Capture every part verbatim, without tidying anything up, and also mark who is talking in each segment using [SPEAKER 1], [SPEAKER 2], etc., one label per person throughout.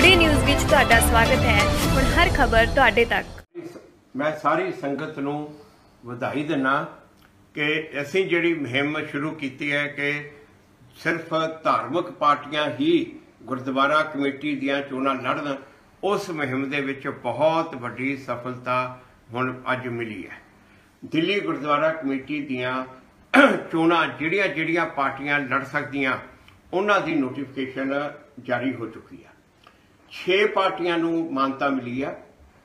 [SPEAKER 1] Today news which तुहाडा स्वागत है। हुण हर खबर तुहाडे तक।
[SPEAKER 2] मैं सारी संगत नूं वधाई दिना कि असीं जिहड़ी मुहिम शुरू कीती है कि सिर्फ धार्मिक पार्टियां ही गुरुद्वारा कमेटी दीआं चोणां लड़न, उस मुहिम दे विच बहुत वड्डी सफलता हुण अज मिली है। दिल्ली गुरुद्वारा कमेटी दीआं चोणां जिहड़ियां जिहड़ियां पार्टियां लड़ सकदियां उन्हां दी नोटिफिकेशन जारी हो चुकी है। छे पार्टियां नूं मानता मिली है।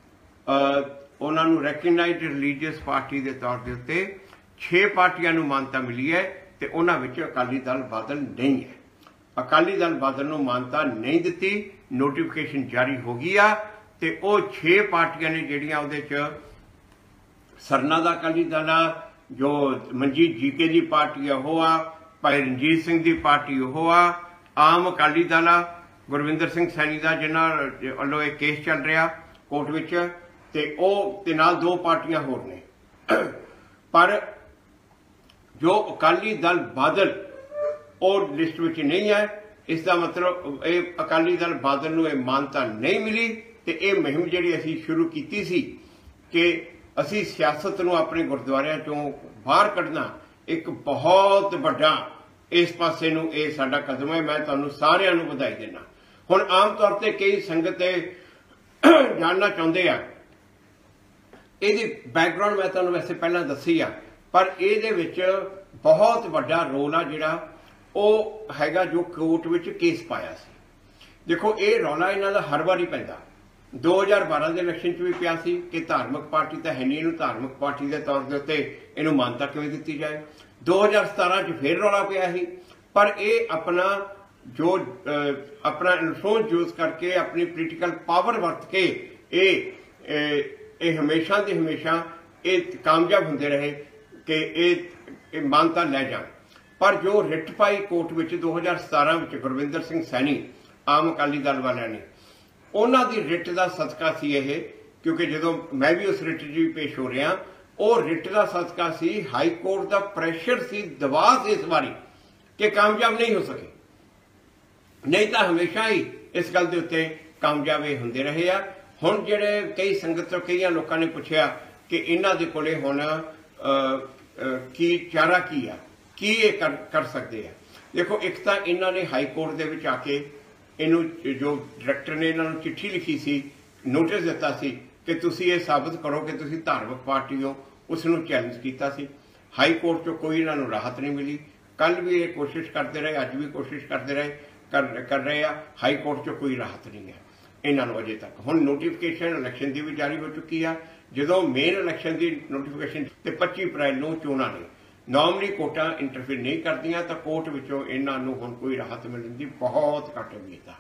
[SPEAKER 2] उन्हां नूं रैकगनाइज्ड रिलीजीअस पार्टी के तौर के उत्ते छे पार्टियां नूं मानता मिली है ते उन्हां विच अकाली दल बादल नहीं है। अकाली दल बादल नूं मानता नहीं दित्ती, नोटिफिकेशन जारी हो गई आ ते ओह छे पार्टियां ने जिहड़ियां उहदे च सरना दा अकाली दल आ, जो मनजीत जीके की पार्टी है वह आ, भाई रणजीत सिंह की पार्टी वह आ, आम अकाली दल आ गुरविंदर सिंह सैनी का जिन्हां वालों एक केस चल रहा कोर्ट विच ते ओह ते नाल दो पार्टियां होर ने। पर जो अकाली दल बादल और लिस्ट विच नहीं है, इसका मतलब ये अकाली दल बादल नूं ये मानता नहीं मिली ते ये मुहिम जिहड़ी असीं शुरू कीती सी कि असीं सियासत नूं अपने गुरुद्वारियां चों बाहर कढना, एक बहुत वड्डा इस पासे नूं ये साडा कदम है। मैं तुहानूं सारिआं नूं वधाई देना। हुण आम तौर पर कई संगत जानना चाहुंदे आ, इहदी बैकग्राउंड मैं तुहानूं वैसे पहलां दस्सी आ, पर इहदे विच बहुत वड्डा रोल आ जिहड़ा ओह हैगा जो कोर्ट विच केस पाया सी। देखो ये रौला इन्हां दा हर वारी पैंदा। दो हज़ार बारह के इलैक्शन च भी पिया सी कि धार्मिक पार्टी तो है नहीं, इहनूं धार्मिक पार्टी के तौर के उत्ते इहनूं मानता किवें दित्ती जाए। दो हज़ार सतारह च फिर रौला पिया सी, पर यह अपना जो अपना इन्फ्लुएंस यूज करके अपनी पोलीटिकल पावर वरत के ये ए, हमेशा की हमेशा ये कामयाब होंदे रहे कि ये मानता लै जान। पर जो रिट पाई कोर्ट विच दो हज़ार सतारह में गुरविंदर सिंह सैनी आम अकाली दल वालियां ने, उन्हां दी रिट का सदका सी यह, क्योंकि जो मैं भी उस रिट जी पेश हो रहा, वो रिट का सदका सी, हाई कोर्ट का प्रैशर सी, दबाव इस बारी कि कामयाब नहीं हो सके, नहीं तो हमेशा ही इस गल के उत्ते कामयाब ये होंदे रहे आ। हुण जिहड़े कई संगत कई लोगों ने पूछा कि इन्हां दे कोले हुण की चारा की आ, की ये कर, कर सकते हैं। देखो एक तो इन्हां ने हाई कोर्ट दे विच आके इनू जो डायरैक्टर ने इन्होंने चिट्ठी लिखी सी, नोटिस दिता सी कि तुसी ये साबित करो कि तुसी धार्मिक पार्टी हो, उसनूं चैलेंज किया सी। हाई कोर्ट चो कोई इन्हों राहत नहीं मिली। कल भी ये कोशिश करते रहे, अज भी कोशिश करते रहे कर कर रहे हैं, हाई कोर्ट चो कोई राहत नहीं है इन्हों अजे तक। हुण नोटिफिकेशन इलैक्शन की भी जारी हो चुकी है। जो मेन इलैक्शन की नोटिफिकेशन तो पच्ची अप्रैल नूं चोणां ने, नॉर्मली कोर्टां इंटरफेयर नहीं करदियां, तो कोर्ट विचों इन्हां नूं हुण कोई राहत मिलण दी बहुत घट उम्मीद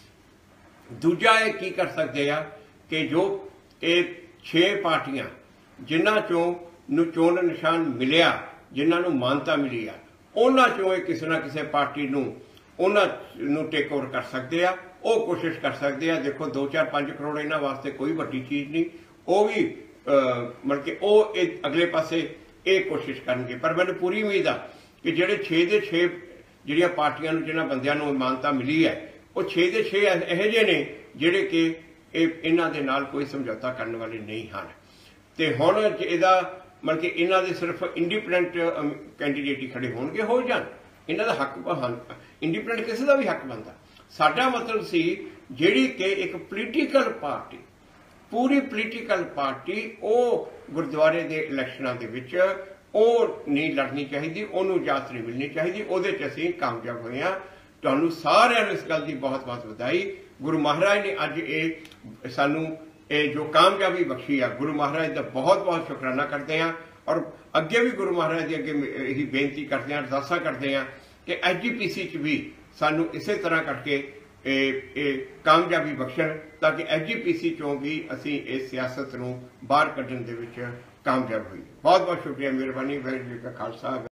[SPEAKER 2] आ। दूजा ये की कर सकते हैं कि जो ये छे पार्टियां जिन्हां चों नूं चोण निशान मिलिया, जिन्हां नूं मानता मिली आ, उन्हां चों ये किसी ना किसी पार्टी नूं उन्हां नूं टेक ओवर कर सकते हैं, वो कोशिश कर सकते हैं। देखो दो चार पांच करोड़ इन्हां वास्ते कोई वड्डी चीज़ नहीं, वो भी मतलब कि वो अगले पासे ये कोशिश करेंगे। पर मैंने पूरी उम्मीद आ कि जेडे छे दे छे जिहड़ियां पार्टियां नूं जिन्हां बंदियां नूं मानता मिली है, वो छे दे छे इहो जिहे ने जिहड़े कि इन्हां दे नाल कोई समझौता करने वाले नहीं हैं। ते हुण इहदा मतलब कि इन्हां दे सिर्फ इंडिपेंडेंट कैंडीडेट ही खड़े होणगे, हो जाण, इन्हां दा हक इंडिपेंडेंट किसी का भी हक बनता। साडा मतलब सी जिहड़ी कि एक पोलीटिकल पार्टी, पूरी पोलीटिकल पार्टी वो गुरुद्वारे के इलैक्शनां दे विच वो नहीं लड़नी चाहिए, उन्होंने इजाजत नहीं मिलनी चाहिए। वो असीं कामयाब होए हां। तुहानूं सारिआं नूं इस गल की बहुत बहुत बधाई। गुरु महाराज ने अज ये सानूं ये जो कामयाबी बख्शी आ, गुरु महाराज का बहुत बहुत शुकराना करते हैं। और अगे भी गुरु महाराज के अगे यही बेनती करते हैं, अरदासा करते हैं कि एच जी पी सी च भी सानूं इसे तरह करके ए, ए, कामयाबी बख्शण, ताकि एच जी पी सी चों भी असीं इस सियासत नूं बाहर कढण दे विच कामयाब होईए। बहुत बहुत शुक्रिया, मेहरबानी। वाहिगुरू जी का खालसा।